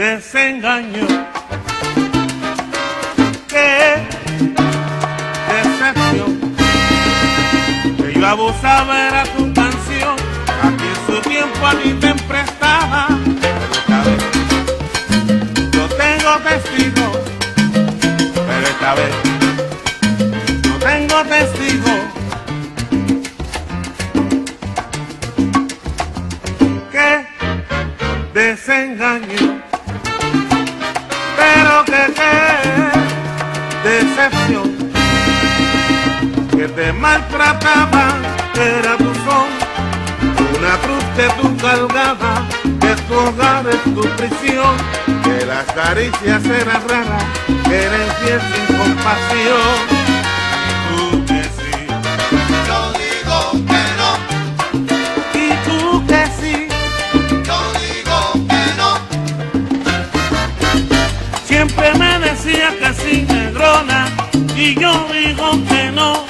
desengaño, qué decepción, que yo abusaba era tu canción, a ti en su tiempo a ti te emprestaba, pero esta vez yo tengo testigos, pero esta vez yo tengo testigos. Qué desengaño, pero qué decepción, que te maltrataban, era tu son, una cruz que tú cargabas, que tu hogar es tu prisión, que las caricias eran raras, que eran infiel sin compasión. Tú que sí, Yo digo que no, y tú que sí, yo digo que no. siempre me decía que sí, negrona, y yo digo que no.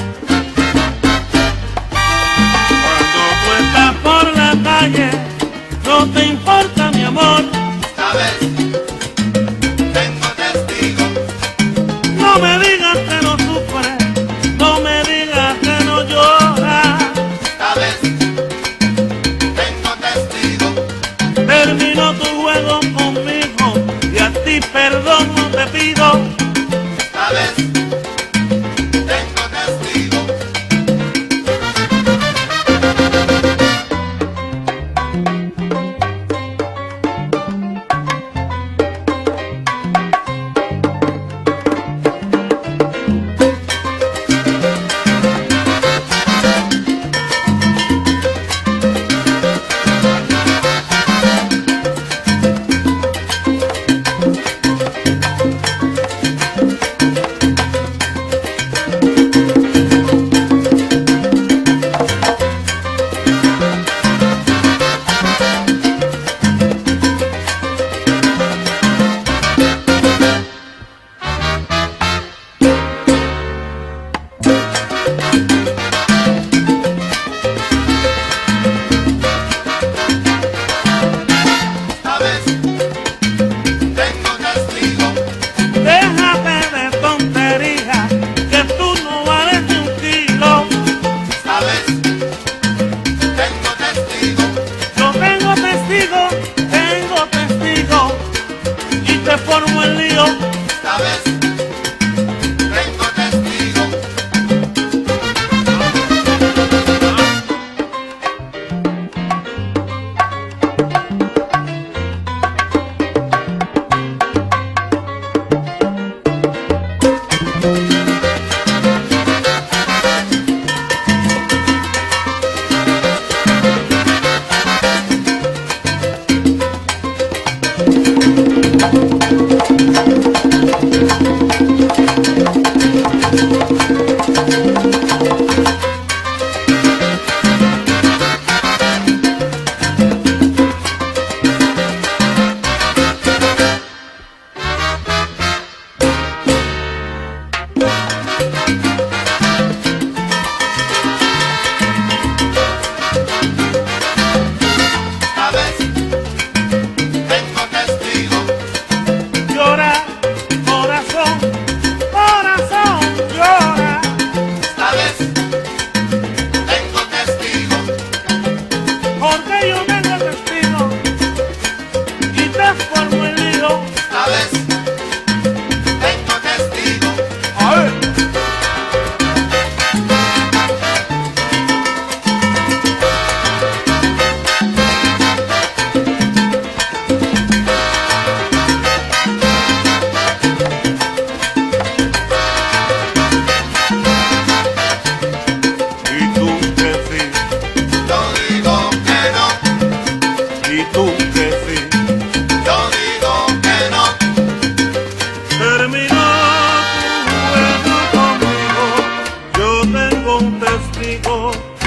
Cuando tú estás por la calle, no te importa mi amor. Esta vez tengo testigos. No me digas que no sufres, no me digas que no lloras. Esta vez tengo testigos. Terminó tu juego conmigo y a ti perdón no te pido. Esta vez tengo testigos. Formo el lío. Esta vez tengo testigos. Contigo